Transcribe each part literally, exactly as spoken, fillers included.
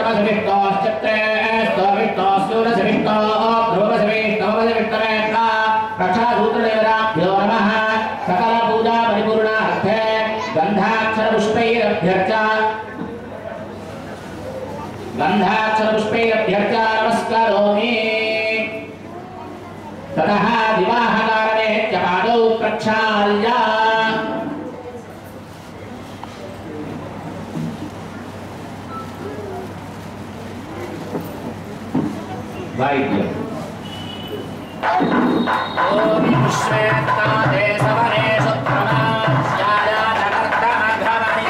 गन्धाक्षरपुष्पैरभ्यर्चा नमस्करोमि ततः विवाहकारणे च पादौ प्रक्षाल्य वाइद्यम् ओम विश्वेत्तादे सवनेषु प्रमास्याय जगर्दमघमनि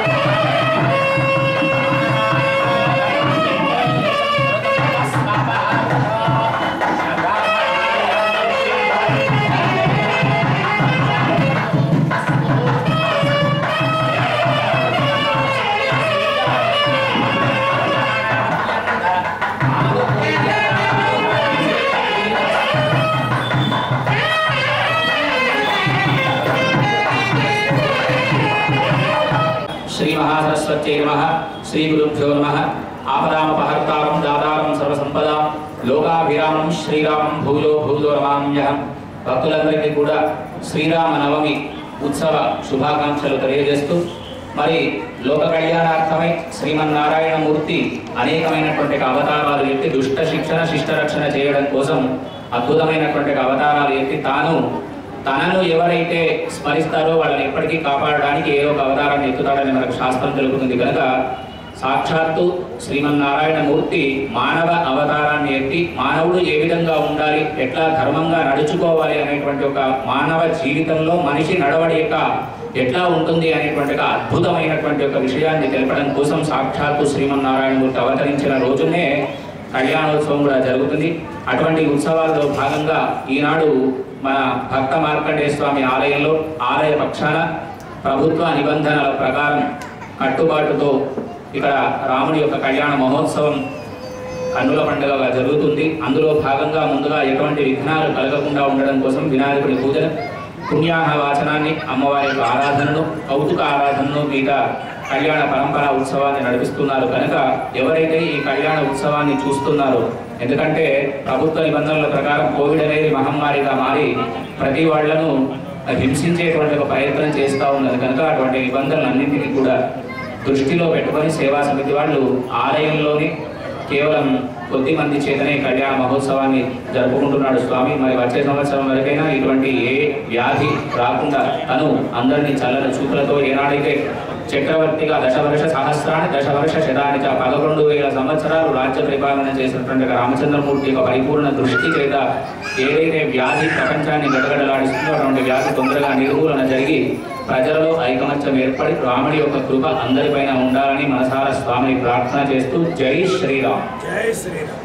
श्री महासरस्वत्यै नमः श्री गुरुभ्यो नमः आपदामपहर्तारं दातारं सर्वसंपदा लोकाभिरामं श्रीरामं भूयो भूयो नमाम्यहं భక్తులందరికీ కూడా శ్రీరామ నవమి ఉత్సవ శుభాకాంక్షలు తెలియజేస్తూ మరి లోక కళ్యాణార్థమై శ్రీమన్నారాయణ మూర్తి అనేకమైనటువంటి అవతారాలు ఎత్తి దుష్ట శిక్షణ శిష్ట రక్షణ చేయడం కోసం అద్భుతమైనటువంటి అవతారాలు ఎత్తి తాను తనను ఎవరైతే స్మరిస్తారో వాళ్ళని ఎప్పటికీ కాపాడడానికి ఏ ఒక అవతారాన్ని ఎత్తుతాడని మనకు శాస్త్రం తెలుపుతుంది కనుక సాక్షాత్తు శ్రీమన్నారాయణ మూర్తి మానవ అవతారాన్ని ఎత్తి మానవుడు ఏ విధంగా ఉండాలి ఎట్లా ధర్మంగా నడుచుకోవాలి అనేటువంటి ఒక మానవ జీవితంలో మనిషి నడవడిక ఎట్లా ఉంటుంది అనేటువంటి ఒక అద్భుతమైనటువంటి ఒక విషయాన్ని తెలపడం కోసం సాక్షాత్తు శ్రీమన్నారాయణ మూర్తి అవతరించిన రోజునే కళ్యాణోత్సవం కూడా జరుగుతుంది. అటువంటి ఉత్సవాల్లో భాగంగా ఈనాడు మన భక్త మార్కండేయ స్వామి ఆలయంలో ఆలయ పక్షాన ప్రభుత్వ నిబంధనల ప్రకారం కట్టుబాటుతో ఇక్కడ రాముడి యొక్క కళ్యాణ మహోత్సవం కన్నుల పండుగగా జరుగుతుంది. అందులో భాగంగా ముందుగా ఎటువంటి విఘ్నాలు కలగకుండా ఉండడం కోసం వినాయకుడి పూజను పుణ్యాహ వాచనాన్ని అమ్మవారి యొక్క ఆరాధనను కౌతుక ఆరాధనను మిగతా కళ్యాణ పరంపర ఉత్సవాన్ని నడిపిస్తున్నారు కనుక ఎవరైతే ఈ కళ్యాణ ఉత్సవాన్ని చూస్తున్నారో ఎందుకంటే ప్రభుత్వ నిబంధనల ప్రకారం కోవిడ్ అనేది మహమ్మారిగా మారి ప్రతి వాళ్లను హింసించేటువంటి ఒక ప్రయత్నం చేస్తూ ఉన్నది కనుక అటువంటి నిబంధనలన్నింటినీ కూడా దృష్టిలో పెట్టుకొని సేవా సమితి వాళ్ళు ఆలయంలోని కేవలం కొద్ది మంది చేతనే కళ్యాణ మహోత్సవాన్ని జరుపుకుంటున్నాడు స్వామి. మరి వచ్చే సంవత్సరం వరకైనా ఇటువంటి ఏ వ్యాధి రాకుండా తను అందరినీ చల్లని చూపులతో ఏనాడైతే చక్రవర్తిగా దశవర్ష సహస్రాన్ని దశవర్ష శతానిక పదకొండు వేల సంవత్సరాలు రాజ్య పరిపాలన చేసినటువంటి రామచంద్రమూర్తి యొక్క పరిపూర్ణ దృష్టి చేత ఏదైతే వ్యాధి ప్రపంచాన్ని గడగడలాడిస్తుందో అటువంటి వ్యాధి తొందరగా నిర్మూలన జరిగి ప్రజలలో ఐకమత్యం ఏర్పడి రాముడి యొక్క కృప అందరిపైన ఉండాలని మనసారా స్వామిని ప్రార్థన చేస్తూ జై శ్రీరామ్. జై శ్రీరామ్.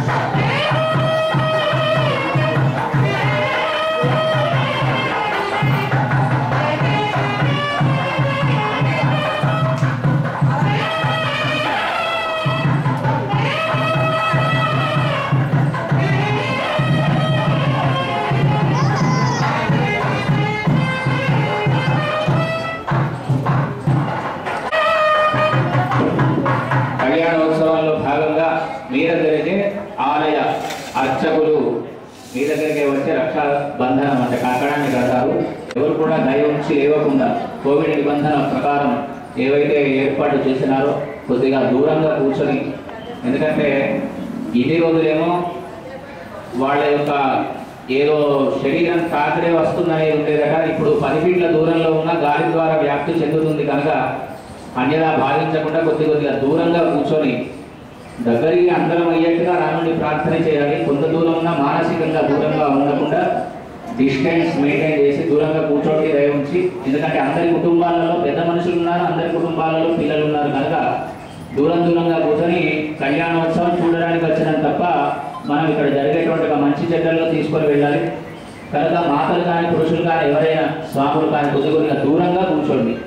కళ్యాణోత్సవంలో భాగంగా మీ దగ్గరికి ఆలయ అర్చకులు మీ దగ్గరికి వచ్చి రక్షా బంధనం అంటే కంకణాన్ని కడతారు. ఎవరు కూడా దయ ఉంచి లేవకుండా కోవిడ్ నిబంధన ప్రకారం ఏవైతే ఏర్పాటు చేసినారో కొద్దిగా దూరంగా కూర్చొని, ఎందుకంటే ఇన్ని రోజులేమో వాళ్ళ యొక్క ఏదో శరీరం తాకిడే వస్తుందనే ఉండేదట. ఇప్పుడు పది ఫీట్ల దూరంలో ఉన్న గాలి ద్వారా వ్యాప్తి చెందుతుంది కనుక అన్యదా భావించకుండా కొద్ది కొద్దిగా దూరంగా కూర్చొని దగ్గరికి అందరం అయ్యేట్టుగా రాముడిని ప్రార్థన చేయాలి. కొంత దూరం ఉన్న మానసికంగా దూరంగా ఉండకుండా డిస్టెన్స్ మెయింటైన్ చేసి దూరంగా కూర్చోటి దయ ఉంచి, ఎందుకంటే అందరి కుటుంబాలలో పెద్ద మనుషులు ఉన్నారు, అందరి కుటుంబాలలో పిల్లలు ఉన్నారు కనుక దూరం దూరంగా కూర్చొని కళ్యాణోత్సవం చూడడానికి వచ్చినాం తప్ప మనం ఇక్కడ జరిగేటువంటి ఒక మంచి చెడ్డల్లో తీసుకొని వెళ్ళాలి కనుక మాతలు కానీ పురుషులు కానీ ఎవరైనా స్వాములు కానీ కొద్ది కొద్దిగా దూరంగా కూర్చోండి.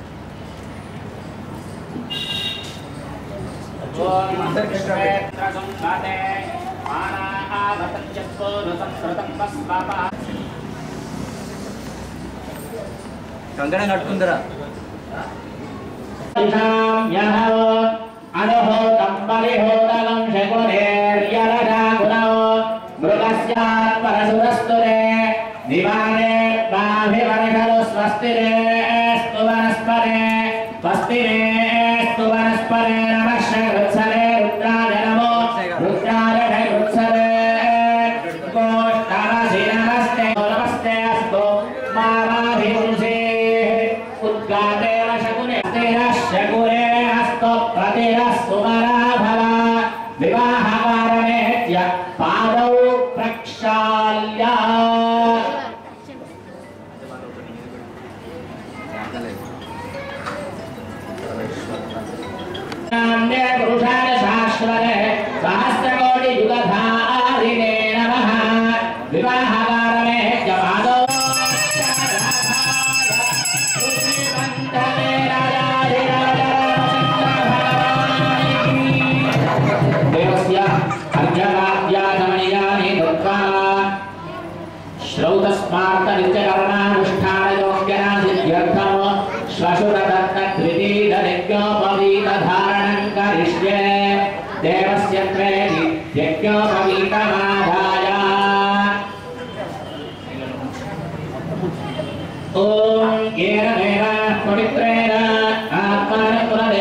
కంకణం కట్టుకుందరా అనుహోతం परिहोदलं शकुनेर्यलजाकुलौ मृगस्यात्परसुरस्तुरे दिवाने बाभिवर्षलो स्वस्तिरे स्तु वनस्परे स्वस्तिरे स्तु वनस्परे नमः श्रीवत्सरे रुद्राय नमो रुद्राय वत्सरे गोष्ठामसि नमस्ते नमस्ते अस्तु मामाभिपुंसे उद्गातेव शकुने शकुरे अस्तु प्रतिरस्तु मराभव विवाहकारणे पादौ प्रक्षाल्य पुरुषाय शाश्वते सहस्रकोटियुगधारिणे नमः विवाहकारणे पादौ अर्घ्यवाद्यागमनीयानि दत्त्वा श्रौतस्मार्तनित्यकर्मानुष्ठानयोग्यनासिद्ध्यर्थं श्वशुरदत्तधृतीधयज्ञोपवीतधारणं करिष्ये देवस्य त्वेति यज्ञोपवीतमादाय ॐ येन देव पवित्रेण आत्मानं पुनरे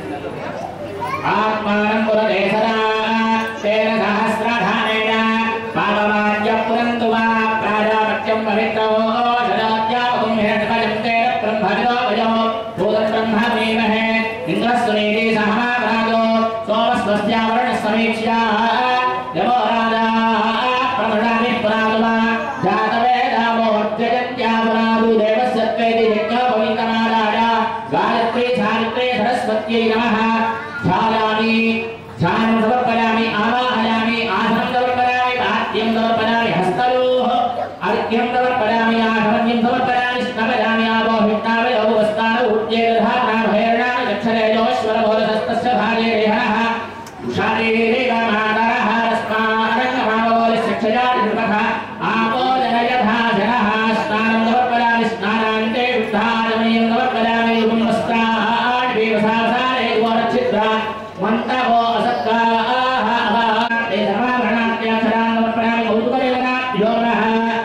आत्मानं पुनरे सदा तेन सहस्रधानेन पावमाद्य पुरन्तु वा प्राजापत्यं पवित्रो शदाद्यावकुं हिरण्यकजं तेन ब्रह्मविदो वयो भूतं ब्रह्ममेमहे इन्द्रस्वनेति सहमाप्राजो सोमस्वस्यावरणसमीक्ष्या यमो राजा प्रमृणानि पुरातु वा जातवेदामोऽर्जयन्त्या पुरातु देवस्य त्वेति यज्ञोपवीतमादाय गायत्री सावित्री सरस्वत्यै नमः ध्यायामि ध्यानं समर्पयामि आवाहयामि आसनं समर्पयामि पाद्यं समर्पयामि हस्तयोः अर्घ्यं समर्पयामि आशमन्यं समर्पयामि स्नपयामि आपोहिष्णामि लघुवस्तानौ उद्येदधानाभैरणामि दक्षरेजोश्वरबोधस्तस्य भागे रेहणः शारीरिकमादरः रस्मारङ्गमावोलिस्य क्षयादिनृपः आपो जनयथा जनः स्नानं समर्पयामि स्नानान्ते उद्धारमयं समर्पयामि युगं वस्त्राणि विवसावसाने गोरच्छिद्रा मन्तवो असत्काः ते सर्वाभरणाद्याक्षरान् समर्पयामि कौतुकदेवताभ्यो नमः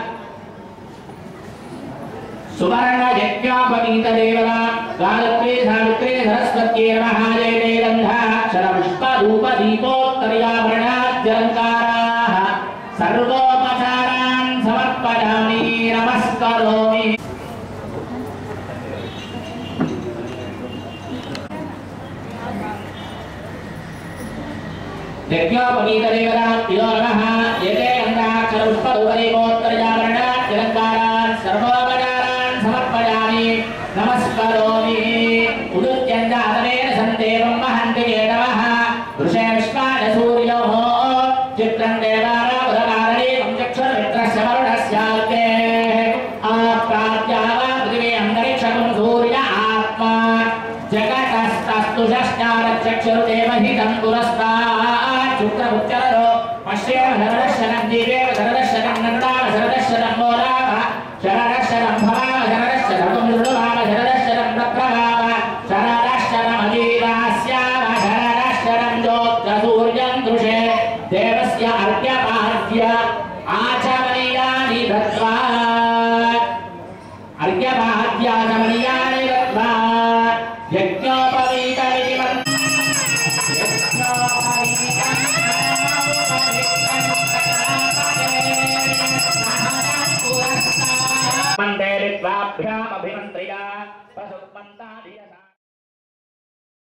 सुवर्णयज्ञोपवीतदेवता गायत्री सावित्री सरस्वत्यै नमः जयते गन्धाक्षरपुष्पधूपदीपोत्तरीयाभरणाद्यलङ्काराः सर्वोपचारान् समर्पयामि नमस्करोमि यज्ञोपवीतदेवताभ्यो नमः यते गन्धाक्षरपुष्पधूपदीपोत्तरीयाभरणाद्यलङ्कारान् सर्वोपचारान् समर्पयामि नमस्करोमि उदुत्यञ्जातनेन सन्देवं वहन्ति ये नमः वृषे विश्वाय सूर्योः चित्रं देवानामुदकारणीकं चक्षुर्मित्रस्य वरुणस्याल्के आप्रात्या वा पृथिवी अन्तरिक्षं सूर्य आत्मा जगतस्तस्तु षष्ठारचक्षुर्देवहितं पुरस्तात् शुक्रमुच्चररो पश्येम शरदर्शनं जीवेम शरदर्शनं नन्दाम शरदर्शनं मोलाम शरदर्शनं भवाम शरदर्शनं मृडुवाम शरदर्शनं प्रभवाम शरदर्शनमजीवास्याम शरदर्शनं ज्योत्सूर्यं दृशे देवस्य अर्घ्यपाद्य आचमनीयानि दत्त्वा अर्घ्यपाद्याचमनीयानि दत्त्वा यज्ञोपवीतमिति मन्दिरित्वाभ्यामभिमन्त्र्या पशुपन्ताधियसा